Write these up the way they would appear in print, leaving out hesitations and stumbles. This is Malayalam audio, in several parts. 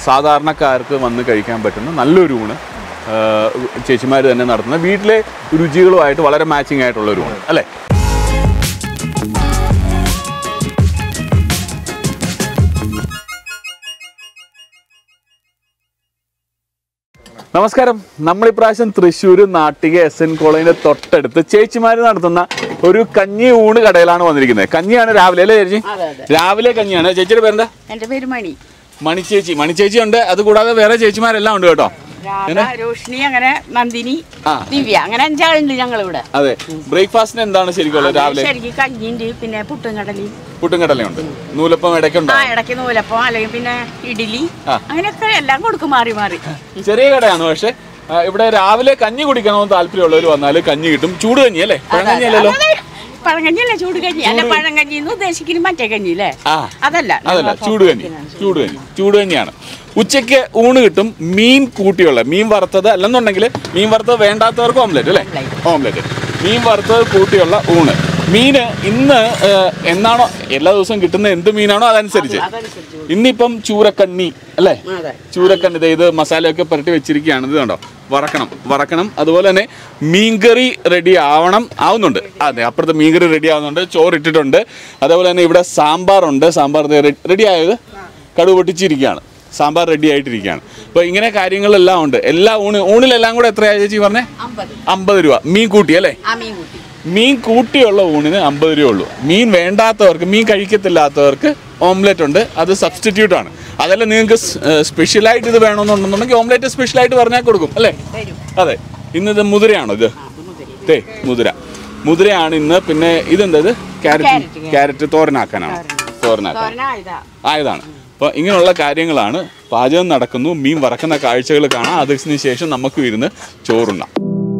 സാധാരണക്കാർക്ക് വന്ന് കഴിക്കാൻ പറ്റുന്ന നല്ലൊരു ഊണ് ചേച്ചിമാർ തന്നെ നടത്തുന്ന വീട്ടിലെ രുചികളുമായിട്ട് വളരെ മാച്ചിങ് ആയിട്ടുള്ള ഒരു ഊണ് അല്ലേ? നമസ്കാരം. നമ്മളിപ്രാവശ്യം തൃശ്ശൂർ നാട്ടിക SN കോളേജിന്റെ തൊട്ടടുത്ത് ചേച്ചിമാർ നടത്തുന്ന ഒരു കഞ്ഞി ഊണ് കടയിലാണ് വന്നിരിക്കുന്നത്. കഞ്ഞിയാണ് രാവിലെ അല്ലേ ചേച്ചി? രാവിലെ കഞ്ഞിയാണ്. ചേച്ചിയുടെ പേരെന്താ? എന്റെ പേര് മണി. മണിച്ചേച്ചി ഉണ്ട്. അത് കൂടാതെ വേറെ ചേച്ചിമാരെല്ലാം ഉണ്ട് കേട്ടോ. രോഷിനി, അങ്ങനെ നന്ദിനി, ദിവ്യ, അങ്ങനെ 5 ആളുണ്ട് ഞങ്ങളിവിടെ. അതെ. ബ്രേക്ക്ഫാസ്റ്റിന് എന്താണ് ശരിക്കും രാവിലെ? ശരിക്കും കഞ്ഞിണ്ട്, പിന്നെ പുട്ടും കടലയുണ്ട്, നൂലപ്പം ഇടയ്ക്കുണ്ട്. ഇടയ്ക്ക് നൂലപ്പം, അല്ലെങ്കിൽ പിന്നെ ഇഡ്ഡലി, അങ്ങനെയൊക്കെ എല്ലാം കൊടുക്കും മാറി മാറി. ചെറിയ കടയാണ്. പക്ഷെ ഇവിടെ രാവിലെ കഞ്ഞി കുടിക്കണമെന്ന് താല്പര്യമുള്ളവർ വന്നാൽ കഞ്ഞി കിട്ടും. ചൂട് കഞ്ഞി അല്ലേ? പഴങ്കഞ്ഞിയല്ലോ. പഴങ്കഞ്ഞിയല്ല, ചൂട് കഞ്ഞി. അല്ല, പഴങ്കഞ്ഞി ഉദ്ദേശിക്കുന്നത് മറ്റേ കഞ്ഞി അല്ലേ? അതല്ല, ചൂട് കഞ്ഞിയാണ്. ഉച്ചയ്ക്ക് ഊണ് കിട്ടും. മീൻ കൂട്ടിയുള്ള മീൻ വറുത്തത്, അല്ലെന്നുണ്ടെങ്കിൽ മീൻ വറുത്തത് വേണ്ടാത്തവർക്ക് ഓംലെറ്റ് അല്ലേ? ഓംലെറ്റ്, മീൻ വറുത്തത് കൂട്ടിയുള്ള ഊണ്. മീന് ഇന്ന് എന്നാണോ എല്ലാ ദിവസവും കിട്ടുന്ന എന്ത് മീനാണോ അതനുസരിച്ച്. ഇന്നിപ്പം ചൂരക്കണ്ണി അല്ലേ? ചൂരക്കണ്ണി ഇത് മസാലയൊക്കെ പുരട്ടി വെച്ചിരിക്കുകയാണ്. ഇത് കണ്ടോ, വറക്കണം. അതുപോലെ തന്നെ മീൻകറി ആവുന്നുണ്ട്. അതെ, അപ്പുറത്ത് മീൻകറി റെഡി ആവുന്നുണ്ട്. ചോറിട്ടിട്ടുണ്ട്. അതേപോലെ തന്നെ ഇവിടെ സാമ്പാറുണ്ട്. സാമ്പാർ റെഡി ആയത് കടുക് പൊട്ടിച്ചിരിക്കുകയാണ്. സാമ്പാർ റെഡി ആയിട്ടിരിക്കുകയാണ്. അപ്പോൾ ഇങ്ങനെ കാര്യങ്ങളെല്ലാം ഉണ്ട്. എല്ലാ ഊണിലെല്ലാം കൂടെ എത്രയാണ് ചേച്ചി പറഞ്ഞേ? 50 രൂപ. മീൻ കൂട്ടി അല്ലേ? മീൻ കൂട്ടിയുള്ള ഊണിന് 50 രൂപ ഉള്ളൂ. മീൻ വേണ്ടാത്തവർക്ക്, മീൻ കഴിക്കത്തില്ലാത്തവർക്ക് ഓംലെറ്റ് ഉണ്ട്. അത് സബ്സ്റ്റിറ്റ്യൂട്ട് ആണ്. അതല്ല നിങ്ങൾക്ക് സ്പെഷ്യലായിട്ട് ഇത് വേണമെന്നുണ്ടെന്നുണ്ടെങ്കിൽ ഓംലെറ്റ് സ്പെഷ്യലായിട്ട് പറഞ്ഞാൽ കൊടുക്കും അല്ലേ? അതെ. ഇന്നിത് മുതിരയാണോ? ഇത് മുതിരയാണ് ഇന്ന്. പിന്നെ ഇതെന്താ? ഇത് ക്യാരറ്റ് തോരനാക്കാനാണ്. ആയതാണ്. അപ്പോൾ ഇങ്ങനെയുള്ള കാര്യങ്ങളാണ്. പാചകം നടക്കുന്നു, മീൻ വറക്കുന്ന കാഴ്ചകൾ കാണാം. അതിന് ശേഷം നമുക്ക് ഇരുന്ന് ചോറുണ്ണാം.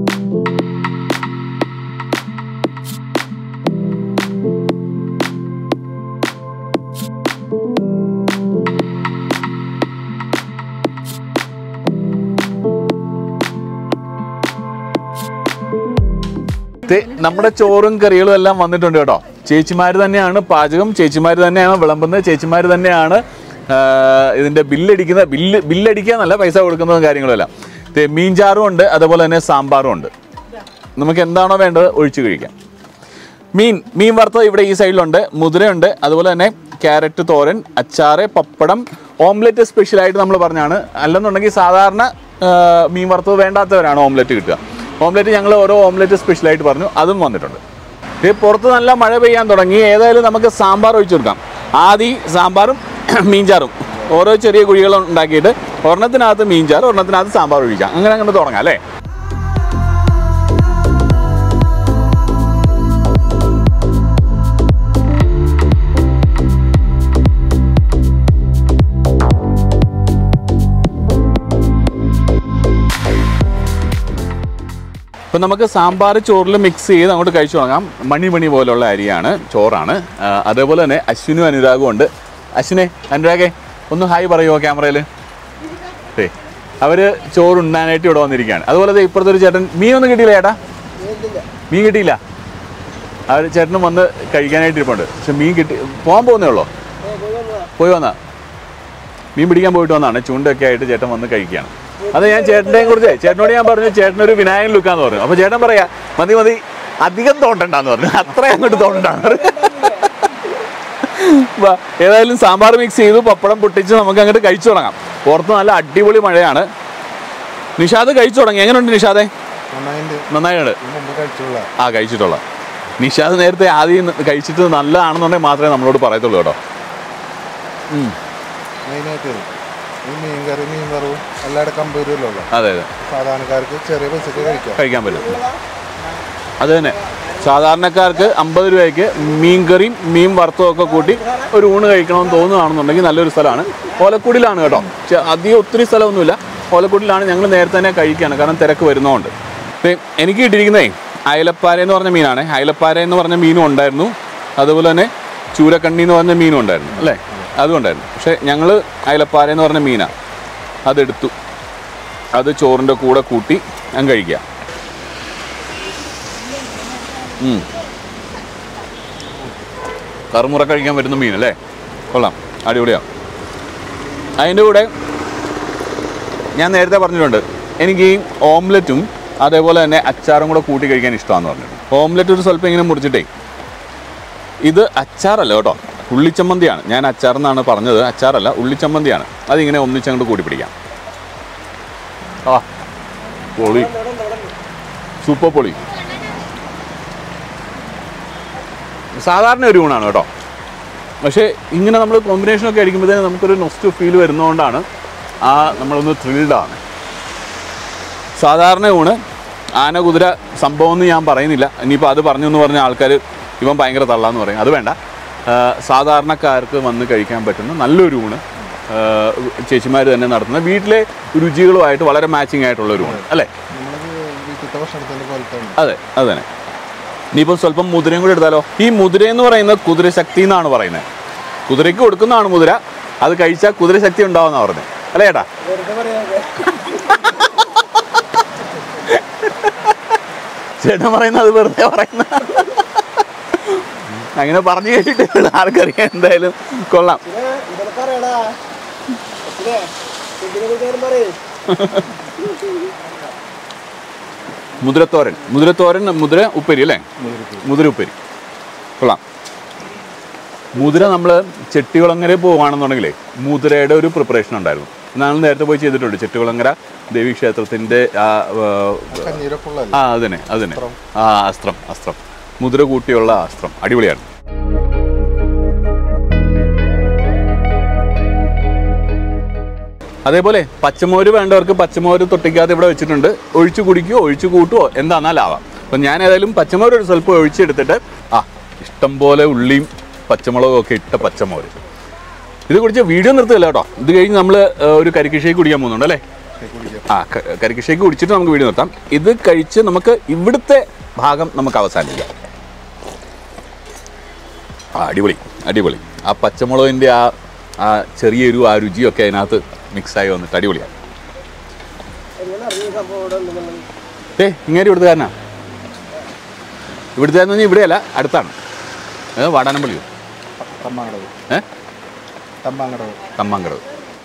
നമ്മുടെ ചോറും കറികളും എല്ലാം വന്നിട്ടുണ്ട് കേട്ടോ. ചേച്ചിമാർ തന്നെയാണ് പാചകം, ചേച്ചിമാർ തന്നെയാണ് വിളമ്പുന്നത്, ചേച്ചിമാർ തന്നെയാണ് ഇതിൻ്റെ ബില്ലടിക്കാന്നല്ല, പൈസ കൊടുക്കുന്നതും കാര്യങ്ങളുമെല്ലാം. മീൻചാറും ഉണ്ട്, അതുപോലെ തന്നെ സാമ്പാറും ഉണ്ട്. നമുക്ക് എന്താണോ വേണ്ടത് ഒഴിച്ചു കഴിക്കാം. മീൻ വറുത്തത് ഇവിടെ ഈ സൈഡിലുണ്ട്. മുതിരയുണ്ട്. അതുപോലെ തന്നെ ക്യാരറ്റ് തോരൻ, അച്ചാറ്, പപ്പടം, ഓംലെറ്റ് സ്പെഷ്യലായിട്ട് നമ്മൾ പറഞ്ഞാണ്. അല്ലെന്നുണ്ടെങ്കിൽ സാധാരണ മീൻ വറുത്തത് വേണ്ടാത്തവരാണ് ഓംലെറ്റ് കിട്ടുക. ഓംലെറ്റ് ഞങ്ങൾ ഓരോ ഓംലെറ്റ് സ്പെഷ്യലായിട്ട് പറഞ്ഞു, അതും വന്നിട്ടുണ്ട്. പുറത്ത് നല്ല മഴ പെയ്യാൻ തുടങ്ങി. ഏതായാലും നമുക്ക് സാമ്പാർ ഒഴിച്ചു കൊടുക്കാം. ആദ്യം സാമ്പാറും മീൻചാറും ഓരോ ചെറിയ കുഴികളും ഉണ്ടാക്കിയിട്ട് ഒരെണ്ണത്തിനകത്ത് മീൻചാറ്, ഒരെണ്ണത്തിനകത്ത് സാമ്പാർ ഒഴിക്കാം. അങ്ങനെ തുടങ്ങാം അല്ലേ? അപ്പം നമുക്ക് സാമ്പാർ ചോറിൽ മിക്സ് ചെയ്ത് അങ്ങോട്ട് കഴിച്ചു തുടങ്ങാം. മണി പോലുള്ള അരിയാണ്, ചോറാണ്. അതേപോലെ തന്നെ അശ്വിനും അനുരാഗും ഉണ്ട്. അശ്വിനെ, അനുരാഗേ, ഒന്ന് ഹായ് പറയുമോ ക്യാമറയിൽ? അവർ ചോറുണ്ണാനായിട്ട് ഇവിടെ വന്നിരിക്കുകയാണ്. അതുപോലെ ഇപ്പുറത്തെ ഒരു ചേട്ടൻ. മീനൊന്നും കിട്ടിയില്ല ചേട്ടാ? മീൻ കിട്ടിയില്ല. അവർ ചേട്ടനും വന്ന് കഴിക്കാനായിട്ട് ഇരിപ്പുണ്ട്. പക്ഷെ മീൻ പോകാൻ പോകുന്നേ ഉള്ളൂ. പോയി വന്നാ മീൻ പിടിക്കാൻ പോയിട്ട് വന്നാണ്. ചൂണ്ടൊക്കെ ആയിട്ട് ചേട്ടൻ വന്ന് കഴിക്കുകയാണ്. അത് ഞാൻ ചേട്ടനോട് ഞാൻ പറഞ്ഞു, ചേട്ടനൊരു വിനായകൻ ലുക്കാന്ന് പറഞ്ഞു. അപ്പോൾ ചേട്ടൻ പറയാ മതി അധികം തോണ്ടണ്ടെന്ന് പറഞ്ഞു. അത്രയും അങ്ങോട്ട് തോണ്ടാണ്. ഏതായാലും സാമ്പാർ മിക്സ് ചെയ്തു, പപ്പടം പൊട്ടിച്ച് നമുക്ക് അങ്ങോട്ട് കഴിച്ചു തുടങ്ങാം. പുറത്ത് നല്ല അടിപൊളി മഴയാണ്. നിഷാദ് കഴിച്ചു തുടങ്ങി. എങ്ങനെയുണ്ട് നിഷാദേ? നന്നായിട്ടുണ്ട്. കഴിച്ചിട്ടുള്ള നിഷാദ് നേരത്തെ ആദ്യം കഴിച്ചിട്ട് നല്ലതാണെന്നുണ്ടെങ്കിൽ മാത്രമേ നമ്മളോട് പറയത്തുള്ളൂ കേട്ടോ. അതെ, സാധാരണക്കാർക്ക് ചെറിയ പൈസക്ക് കഴിക്കാൻ പറ്റും. അത് തന്നെ, സാധാരണക്കാർക്ക് 50 രൂപയ്ക്ക് മീൻ കറിയും മീൻ വറുത്തതും ഒക്കെ കൂട്ടി ഒരു ഊണ് കഴിക്കണമെന്ന് തോന്നുകയാണെന്നുണ്ടെങ്കിൽ നല്ലൊരു സ്ഥലമാണ്. ഓലക്കുടിയിലാണ് കേട്ടോ. അധികം ഒത്തിരി സ്ഥലമൊന്നുമില്ല. ഓലക്കുടിയിലാണ്. ഞങ്ങൾ നേരത്തെ തന്നെ കഴിക്കുകയാണ്, കാരണം തിരക്ക് വരുന്നതുകൊണ്ട്. എനിക്ക് കിട്ടിയിരിക്കുന്നേ അയലപ്പാര എന്ന് പറഞ്ഞ മീനാണ്. അയലപ്പാര എന്ന് പറഞ്ഞ മീനും ഉണ്ടായിരുന്നു. അതുപോലെ തന്നെ ചൂരക്കണ്ണി എന്ന് പറഞ്ഞ മീനും ഉണ്ടായിരുന്നു അല്ലേ? അതും ഉണ്ടായിരുന്നു. പക്ഷേ ഞങ്ങൾ അയലപ്പാര എന്ന് പറഞ്ഞ മീനാണ് അതെടുത്തു. അത് ചോറിൻ്റെ കൂടെ കൂട്ടി ഞാൻ കഴിക്കുക. കറുമുറ കഴിക്കാൻ പറ്റുന്ന മീൻ അല്ലേ? കൊള്ളാം, അടിപൊളിയാണ്. അതിൻ്റെ കൂടെ ഞാൻ നേരത്തെ പറഞ്ഞിട്ടുണ്ട് എനിക്ക് ഈ ഓംലെറ്റും അതേപോലെ തന്നെ അച്ചാറും കൂടെ കൂട്ടി കഴിക്കാൻ ഇഷ്ടമാണെന്ന് പറഞ്ഞിട്ടുണ്ട്. ഓംലെറ്റ് ഒരു സ്വല്പം ഇങ്ങനെ മുറിച്ചിട്ടേ, ഇത് അച്ചാറല്ല കേട്ടോ, ഉള്ളിച്ചമ്മന്തിയാണ്. ഞാൻ അച്ചാറെന്നാണ് പറഞ്ഞത്, അച്ചാറല്ല, ഉള്ളിച്ചമ്മന്തിയാണ്. അതിങ്ങനെ ഒന്നിച്ചങ്ങോട്ട് കൂട്ടി പിടിക്കാം. ആ പൊളി, സൂപ്പർ പൊളി. സാധാരണ ഒരു ഊണാണ് കേട്ടോ, പക്ഷേ ഇങ്ങനെ നമ്മൾ കോമ്പിനേഷനൊക്കെ അടിക്കുമ്പോഴത്തേന് നമുക്കൊരു നൊസ്റ്റു ഫീൽ വരുന്നതുകൊണ്ടാണ് നമ്മളൊന്ന് ത്രിൽഡാണ്. സാധാരണ ഊണ് ആന കുതിര സംഭവം എന്ന് ഞാൻ പറയുന്നില്ല. ഇനിയിപ്പോൾ അത് പറഞ്ഞു എന്ന് പറഞ്ഞ ആൾക്കാർ ഇവൻ ഭയങ്കര തള്ളാന്ന് പറയും. അത് വേണ്ട, സാധാരണക്കാർക്ക് വന്ന് കഴിക്കാൻ പറ്റുന്ന നല്ലൊരു ഊണ് ചേച്ചിമാർ തന്നെ നടത്തുന്ന വീട്ടിലെ രുചികളുമായിട്ട് വളരെ മാച്ചിങ് ആയിട്ടുള്ളൊരു ഊണ് അല്ലേ? അതെ അത് തന്നെ. ഇനിയിപ്പോൾ സ്വല്പം മുതിരയും കൂടി എടുത്താലോ? ഈ മുതിര എന്ന് പറയുന്നത് കുതിരശക്തി എന്നാണ് പറയുന്നത്. കുതിരയ്ക്ക് കൊടുക്കുന്നതാണ് മുതിര, അത് കഴിച്ചാൽ കുതിരശക്തി ഉണ്ടാവുമെന്നാണ് പറഞ്ഞത് അല്ലേ ചേട്ടാ? ചേട്ടൻ പറയുന്നത് അത് വെറുതെ പറയുന്ന, അങ്ങനെ പറഞ്ഞു കേട്ടിട്ട് ആർക്കറിയാം. എന്തായാലും കൊള്ളാം. മുതിരത്തോരൻ, മുതിര ഉപ്പേരി അല്ലേ? മുതിര ഉപ്പേരി കൊള്ളാം. മുതിര നമ്മൾ ചെട്ടികുളങ്ങര പോവുകയാണെന്നുണ്ടെങ്കിലേ മുതിരയുടെ ഒരു പ്രിപ്പറേഷൻ ഉണ്ടായിരുന്നു. നമ്മൾ നേരത്തെ പോയി ചെയ്തിട്ടുണ്ട്. ചെട്ടികുളങ്ങര ദേവീക്ഷേത്രത്തിൻ്റെ അതിനെ അസ്ത്രം മുതിര കൂട്ടിയുള്ള അസ്ത്രം അടിപൊളിയാണ്. അതേപോലെ പച്ചമോര് വേണ്ടവർക്ക് പച്ചമോര് തൊട്ടിക്കാതെ ഇവിടെ വെച്ചിട്ടുണ്ട്. ഒഴിച്ചു കുടിക്കുകയോ ഒഴിച്ചു കൂട്ടുകയോ എന്താണെന്നാലാവാം. അപ്പം ഞാൻ ഏതായാലും പച്ചമോര് ഒരു സ്വല്പം ഒഴിച്ചെടുത്തിട്ട് ഇഷ്ടം പോലെ ഉള്ളിയും പച്ചമുളകും ഒക്കെ ഇട്ട പച്ചമോര് ഇത് കുടിച്ച് വീഡിയോ നിർത്തുകയല്ല കേട്ടോ. ഇത് കഴിഞ്ഞ് നമ്മൾ ഒരു കരിക്കിഷേക്ക് കുടിക്കാൻ പോകുന്നുണ്ട് അല്ലേ? കരിക്കിഷേക്ക് കുടിച്ചിട്ട് നമുക്ക് വീഡിയോ നിർത്താം. ഇത് കഴിച്ച് നമുക്ക് ഇവിടുത്തെ ഭാഗം നമുക്ക് അവസാനിപ്പിക്കാം. അടിപൊളി. ആ പച്ചമുളകിൻ്റെ ആ ചെറിയൊരു ആ രുചിയൊക്കെ അതിനകത്ത് മിക്സായി വന്നിട്ട് അടിപൊളിയാണ്. ഇങ്ങനെ ഇവിടുത്തുകാരനാ? ഇവിടുത്തെ ഇവിടെയല്ല, അടുത്താണ്. വാടാനപ്പള്ളിയോ? തമ്മാങ്കടവ്.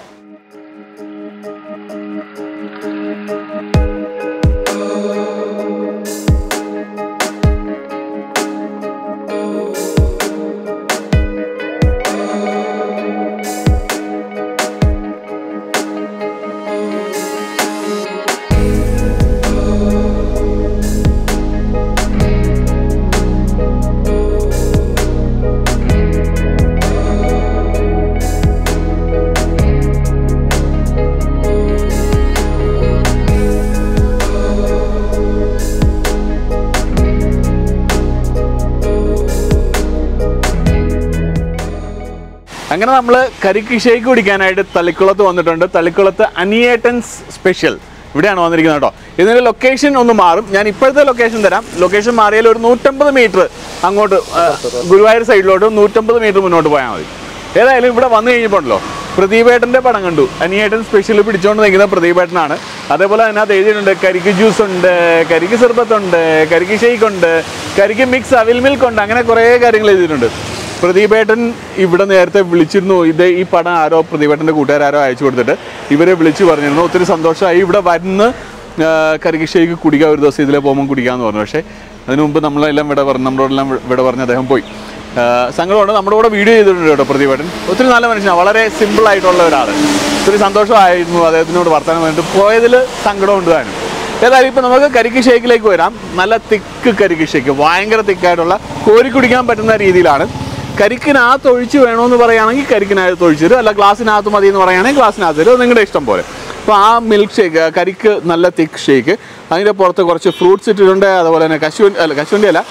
അങ്ങനെ നമ്മൾ കരിക്ക് ഷേക്ക് കുടിക്കാനായിട്ട് തളിക്കുളത്ത് വന്നിട്ടുണ്ട്. തളിക്കുളത്ത് അനിയേട്ടൻസ് സ്പെഷ്യൽ ഇവിടെയാണ് വന്നിരിക്കുന്നത് കേട്ടോ. ഇതിൻ്റെ ലൊക്കേഷൻ ഒന്ന് മാറും. ഞാൻ ഇപ്പോഴത്തെ ലൊക്കേഷൻ തരാം. ലൊക്കേഷൻ മാറിയാൽ ഒരു 150 മീറ്റർ അങ്ങോട്ട് ഗുരുവായൂർ സൈഡിലോട്ട് 150 മീറ്റർ മുന്നോട്ട് പോയാൽ മതി. ഏതായാലും ഇവിടെ വന്നു കഴിഞ്ഞപ്പോഴല്ലോ പ്രദീപേട്ടൻ്റെ പടം കണ്ടു. അനിയേട്ടൻ സ്പെഷ്യൽ പിടിച്ചുകൊണ്ട് നിൽക്കുന്ന പ്രദീപേട്ടനാണ്. അതേപോലെ അതിനകത്ത് എഴുതിയിട്ടുണ്ട് കരിക്ക് ജ്യൂസ് ഉണ്ട്, കരിക്ക് സിർബത്തുണ്ട്, കരിക്ക് ഷേക്ക് ഉണ്ട്, കരിക്ക് മിക്സ് അവിൽ മിൽക്ക് ഉണ്ട്, അങ്ങനെ കുറേ കാര്യങ്ങൾ എഴുതിയിട്ടുണ്ട്. പ്രദീപേട്ടൻ ഇവിടെ നേരത്തെ വിളിച്ചിരുന്നു. ഈ പടം ആരോ പ്രദീപേട്ടൻ്റെ കൂട്ടുകാരോ അയച്ചു കൊടുത്തിട്ട് ഇവരെ വിളിച്ച് പറഞ്ഞിരുന്നു. ഒത്തിരി സന്തോഷമായി. ഇവിടെ വരുന്ന കരിക്ക് ഷേക്ക് കുടിക്കുക, ഒരു ദിവസം ഇതിലെ പോകുമ്പോൾ കുടിക്കാമെന്ന് പറഞ്ഞു. പക്ഷേ അതിന് മുമ്പ് നമ്മളോടെല്ലാം ഇവിടെ പറഞ്ഞ് അദ്ദേഹം പോയി. സങ്കടമുണ്ട്. നമ്മുടെ കൂടെ വീഡിയോ ചെയ്തിട്ടുണ്ട് കേട്ടോ പ്രദീപേട്ടൻ. ഒത്തിരി നല്ല മനുഷ്യനാണ്, വളരെ സിമ്പിളായിട്ടുള്ള ഒരാൾ. ഒത്തിരി സന്തോഷമായിരുന്നു അദ്ദേഹത്തിനോട് വർത്തമാനം വേണ്ടിയിട്ട്. പോയതിൽ സങ്കടമുണ്ട് താനും. ഏതായാലും ഇപ്പം നമുക്ക് കരിക്ക് ഷേക്കിലേക്ക് വരാം. നല്ല തിക്ക് കരിക്ക് ഷേക്ക്, ഭയങ്കര തിക്കായിട്ടുള്ള, കോരി കുടിക്കാൻ പറ്റുന്ന രീതിയിലാണ്. കരിക്കിനകത്ത് ഒഴിച്ച് വേണമെന്ന് പറയുകയാണെങ്കിൽ കരിക്കിനകത്ത് ഒഴിച്ചു തരും, അല്ല ഗ്ലാസ്സിനകത്ത് മതി എന്ന് പറയുകയാണെങ്കിൽ ഗ്ലാസ്സിനകത്ത് തരും. നിങ്ങളുടെ ഇഷ്ടം പോലെ. അപ്പോൾ ആ മിൽക്ക് ഷേക്ക്, കരിക്ക് നല്ല തിക്ക് ഷേക്ക്, അതിൻ്റെ പുറത്ത് കുറച്ച് ഫ്രൂട്ട്സ് ഇട്ടിട്ടുണ്ട്. അതുപോലെ തന്നെ കശുവണ്ടി അല്ല,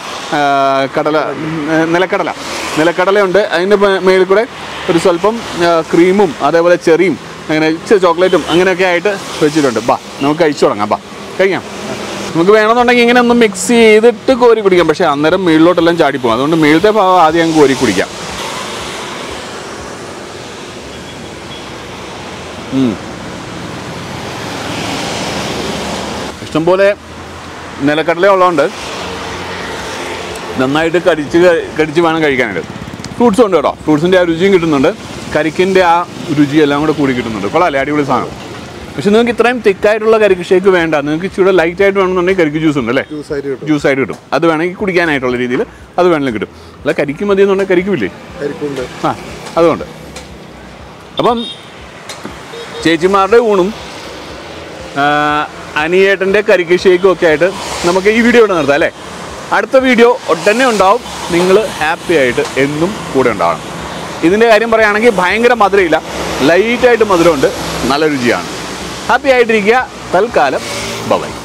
നിലക്കടലയുണ്ട്. അതിൻ്റെ മേളിൽ കൂടെ ഒരു സ്വല്പം ക്രീമും അതേപോലെ ചെറിയും അങ്ങനെ ചോക്ലേറ്റും അങ്ങനെയൊക്കെ ആയിട്ട് വെച്ചിട്ടുണ്ട്. നമുക്ക് കഴിച്ചു തുടങ്ങാം. കഴിക്കാം. നമുക്ക് വേണമെന്നുണ്ടെങ്കിൽ ഇങ്ങനെ ഒന്ന് മിക്സ് ചെയ്തിട്ട് കോരി കുടിക്കാം. പക്ഷേ അന്നേരം മേളിലോട്ടെല്ലാം ചാടിപ്പോകും. അതുകൊണ്ട് മേളത്തെ ഭാഗം ആദ്യം അങ്ങ് കോരി കുടിക്കാം. ഇഷ്ടംപോലെ നിലക്കടല ഉള്ളതുകൊണ്ട് നന്നായിട്ട് കടിച്ച് വേണം കഴിക്കാനായിട്ട്. ഫ്രൂട്ട്സും ഉണ്ട് കേട്ടോ. ഫ്രൂട്ട്സിൻ്റെ ആ രുചിയും കിട്ടുന്നുണ്ട്, കരിക്കിൻ്റെ ആ രുചിയെല്ലാം കൂടെ കൂടി കിട്ടുന്നുണ്ട്. കൊള്ളാമല്ലേ? അടിപൊളി സാധനം. പക്ഷെ നിങ്ങൾക്ക് ഇത്രയും തിക്കായിട്ടുള്ള കരിക്ക് ഷേക്ക് വേണ്ട, നിങ്ങൾക്ക് ഇച്ചിരി ലൈറ്റ് ആയിട്ട് വേണമെന്നുണ്ടെങ്കിൽ കരിക്ക് ജ്യൂസ് ഉണ്ട് അല്ലേ, ജ്യൂസായിട്ട് കിട്ടും. അത് വേണമെങ്കിൽ കുടിക്കാനായിട്ടുള്ള രീതിയിൽ അത് വേണമെങ്കിലും കിട്ടും. അല്ല കരിക്ക് മതി എന്നുണ്ടെങ്കിൽ കരിക്കുമില്ലേ? ആ, അതുകൊണ്ട് അപ്പം ചേച്ചിമാരുടെ ഊണും അനിയേട്ടൻ്റെ കരിക്ക് ഷേക്കും ഒക്കെ ആയിട്ട് നമുക്ക് ഈ വീഡിയോ ഇവിടെ നിർത്താം അല്ലേ. അടുത്ത വീഡിയോ ഒട്ടന്നെ ഉണ്ടാവും. നിങ്ങൾ ഹാപ്പി ആയിട്ട് എന്നും കൂടെ ഉണ്ടാവണം. ഇതിൻ്റെ കാര്യം പറയുകയാണെങ്കിൽ ഭയങ്കര മധുരമില്ല, ലൈറ്റായിട്ട് മധുരമുണ്ട്, നല്ല രുചിയാണ്. ഹാപ്പി ആയിട്ടിരിക്കുക. തൽക്കാലം ബൈ.